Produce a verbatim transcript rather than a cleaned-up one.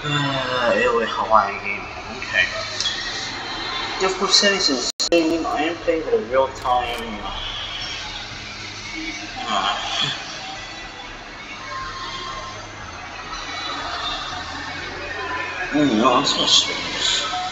Uh, anyway, Hawaii game. Okay. Of course, that is insane. I am playing with a real time. Uh, mm, no, I'm gonna switch.